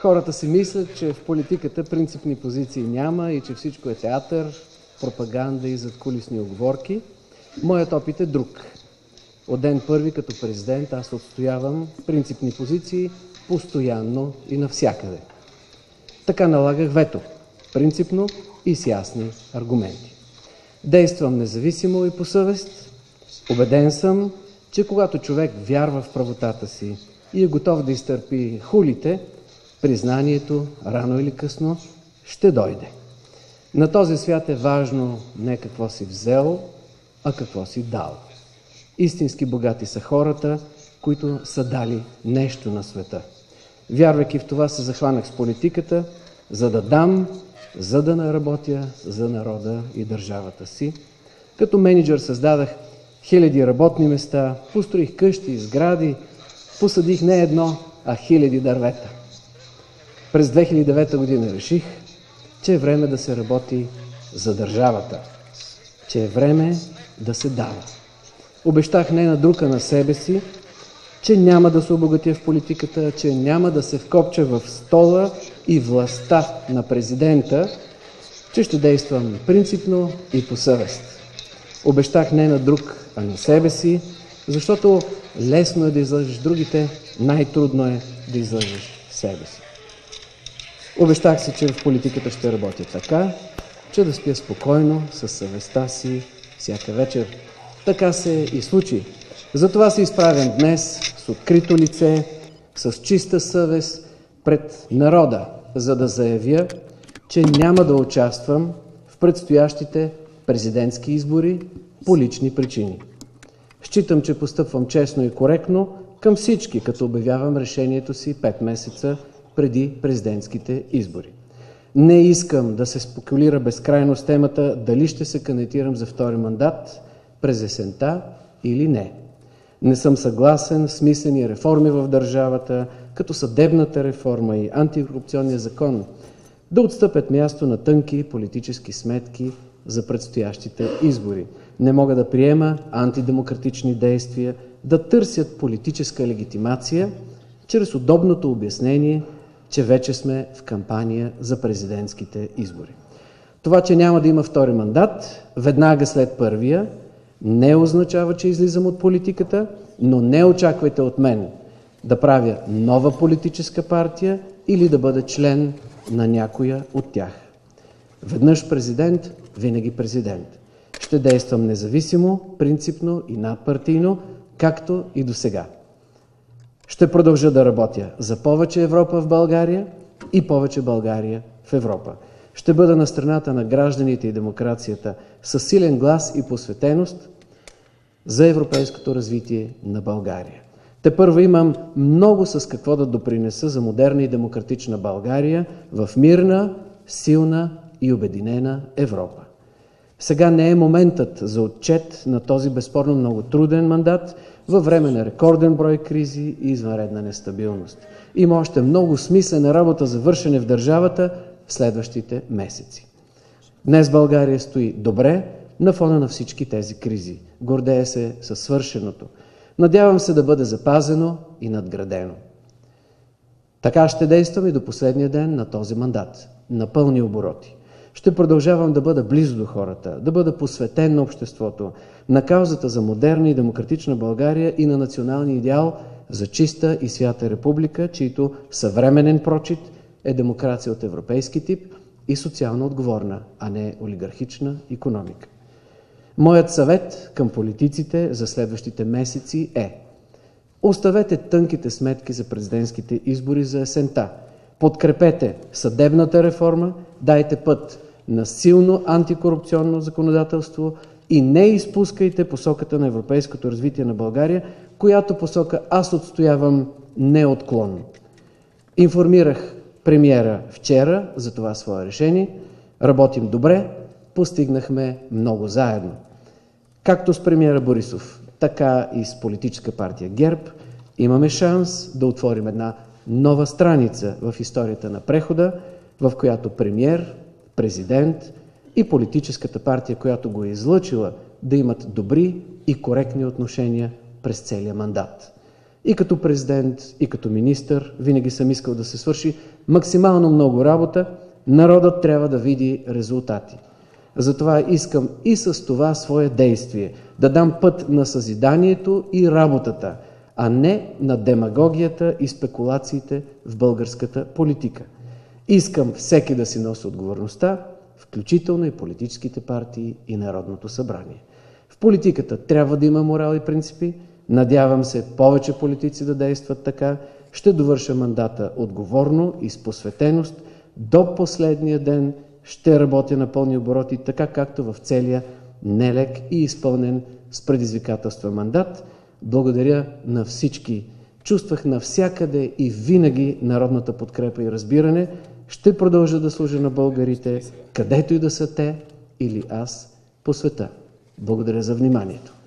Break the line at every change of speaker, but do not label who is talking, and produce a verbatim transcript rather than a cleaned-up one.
Хората си мислят, че в политиката принципни позиции няма и че всичко е театър, пропаганда и задкулисни уговорки. Моят опит е друг. От ден първи като президент аз отстоявам принципни позиции постоянно и навсякъде. Така налагах вето, принципно и с ясни аргументи. Действам независимо и по съвест. Убеден съм, че когато човек вярва в правотата си и е готов да изтърпи хулите, признанието, рано или късно, ще дойде. На този свят е важно не какво си взел, а какво си дал. Истински богати са хората, които са дали нещо на света. Вярвайки в това, се захванах с политиката, за да дам, за да наработя за народа и държавата си. Като мениджър създадах хиляди работни места, построих къщи, сгради, посадих не едно, а хиляди дървета. През две хиляди и девета година реших, че е време да се работи за държавата, че е време да се дава. Обещах не на друг, а на себе си, че няма да се обогатя в политиката, че няма да се вкопча в стола и властта на президента, че ще действам принципно и по съвест. Обещах не на друг, а на себе си, защото лесно е да излъжеш другите, най-трудно е да излъжеш себе си. Обещах се, че в политиката ще работя така, че да спя спокойно със съвестта си всяка вечер. Така се и случи. Затова се изправям днес с открито лице, с чиста съвест пред народа, за да заявя, че няма да участвам в предстоящите президентски избори по лични причини. Считам, че постъпвам честно и коректно към всички, като обявявам решението си пет месеца преди президентските избори. Не искам да се спекулира безкрайно с темата дали ще се кандидатирам за втори мандат през есента или не. Не съм съгласен с смислени реформи в държавата, като съдебната реформа и антикорупционния закон, да отстъпят място на тънки политически сметки за предстоящите избори. Не мога да приема антидемократични действия, да търсят политическа легитимация чрез удобното обяснение, че вече сме в кампания за президентските избори. Това, че няма да има втори мандат, веднага след първия, не означава, че излизам от политиката, но не очаквайте от мен да правя нова политическа партия или да бъда член на някоя от тях. Веднъж президент, винаги президент. Ще действам независимо, принципно и надпартийно, както и до сега. Ще продължа да работя за повече Европа в България и повече България в Европа. Ще бъда на страната на гражданите и демокрацията със силен глас и посветеност за европейското развитие на България. Тепърва имам много с какво да допринеса за модерна и демократична България в мирна, силна и обединена Европа. Сега не е моментът за отчет на този безспорно много труден мандат във време на рекорден брой кризи и извънредна нестабилност. Има още много смислена работа за вършене в държавата в следващите месеци. Днес България стои добре на фона на всички тези кризи. Гордее се със свършеното. Надявам се да бъде запазено и надградено. Така ще действам и до последния ден на този мандат, на пълни обороти. Ще продължавам да бъда близо до хората, да бъда посветен на обществото, на каузата за модерна и демократична България и на националния идеал за чиста и свята република, чийто съвременен прочит е демокрация от европейски тип и социално отговорна, а не олигархична икономика. Моят съвет към политиците за следващите месеци е: оставете тънките сметки за президентските избори за есента. Подкрепете съдебната реформа, дайте път на силно антикорупционно законодателство и не изпускайте посоката на европейското развитие на България, която посока аз отстоявам неотклонно. Информирах премиера вчера за това свое решение. Работим добре, постигнахме много заедно. Както с премиера Борисов, така и с политическа партия ГЕРБ имаме шанс да отворим една нова страница в историята на прехода, в която премиер, президент и политическата партия, която го е излъчила, да имат добри и коректни отношения през целия мандат. И като президент, и като министър винаги съм искал да се свърши максимално много работа. Народът трябва да види резултати. Затова искам и с това свое действие да дам път на съзиданието и работата, а не на демагогията и спекулациите в българската политика. Искам всеки да си носи отговорността, включително и политическите партии и Народното събрание. В политиката трябва да има морал и принципи. Надявам се повече политици да действат така. Ще довърша мандата отговорно и с посветеност. До последния ден ще работя на пълни обороти, така както в целия нелек и изпълнен с предизвикателства мандат. Благодаря на всички. Чувствах навсякъде и винаги народната подкрепа и разбиране. Ще продължа да служа на българите, където и да са те или аз по света. Благодаря за вниманието.